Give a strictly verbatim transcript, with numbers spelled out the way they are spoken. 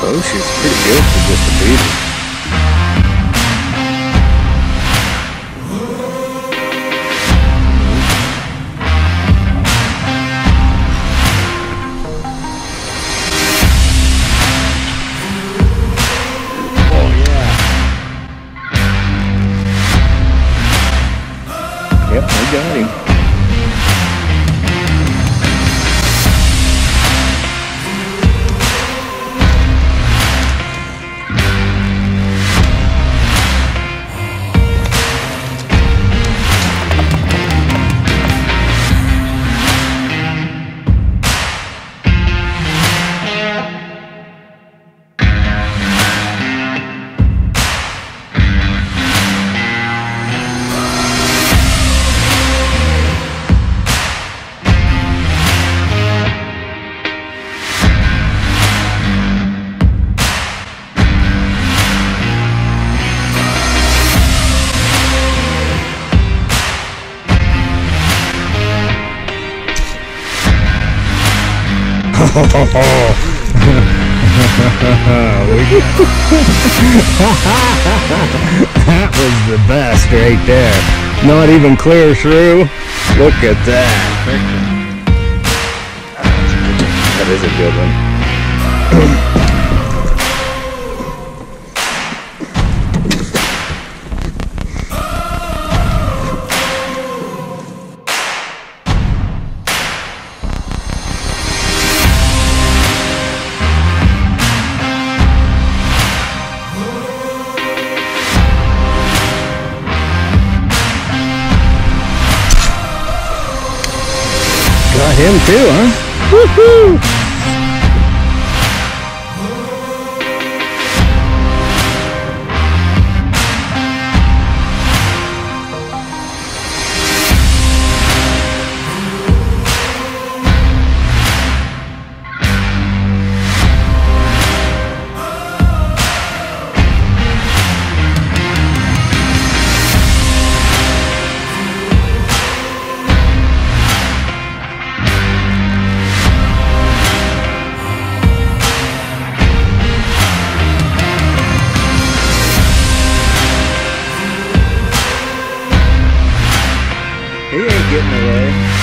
Oh, she's pretty good for just a beaver. Oh yeah. Yep, we got him. That was the best right there. Not even clear through. Look at that. That is a good one. Got him too, huh? Woohoo! He ain't getting away.